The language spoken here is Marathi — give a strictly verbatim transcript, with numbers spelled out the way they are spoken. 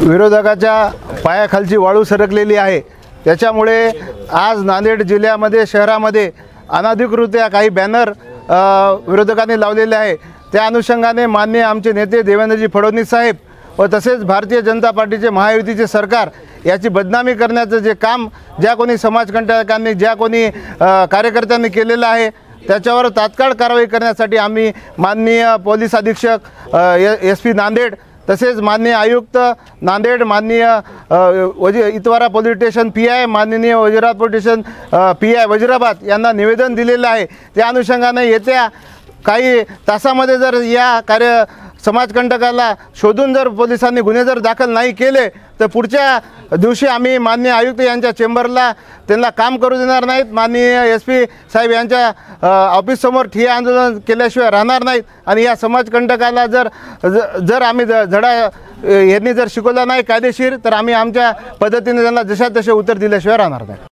विरोधकाच्या पायाखालची वाळू सरकलेली आहे। त्याच्यामुळे आज नांदेड जिल्ह्यामध्ये शहरामध्ये अनधिकृतरित्या काही बॅनर विरोधकांनी लावलेले आहे। त्या अनुषंगाने माननीय आमचे नेते देवेंद्रजी फडणवीस साहेब व तसेच भारतीय जनता पार्टीचे महायुतीचे सरकार याची बदनामी करण्याचं जे काम ज्या कोणी समाजकंटकांनी ज्या कोणी कार्यकर्त्यांनी केलेलं आहे त्याच्यावर तात्काळ कारवाई करण्यासाठी आम्ही माननीय पोलीस अधीक्षक एस पी नांदेड तसेच माननीय आयुक्त नांदेड माननीय वजी Itwara police station P I माननीय Wazirabad police station P I Wazirabad यांना निवेदन दिलेलं आहे। त्या अनुषंगाने येत्या काही तासामध्ये जर या कार्य समाजकंटकाला शोधून जर पोलिसांनी गुन्हे जर दाखल नाही केले तर पुढच्या दिवशी आम्ही माननीय आयुक्त यांच्या चेंबरला त्यांना काम करू देणार नाहीत। माननीय एस पी साहेब यांच्या ऑफिससमोर ठिय्या आंदोलन केल्याशिवाय राहणार नाहीत आणि या समाजकंटकाला जर जर आम्ही धडा यांनी जर शिकवला नाही कायदेशीर तर आम्ही आमच्या पद्धतीने त्यांना जशा तसे उत्तर दिल्याशिवाय राहणार नाही।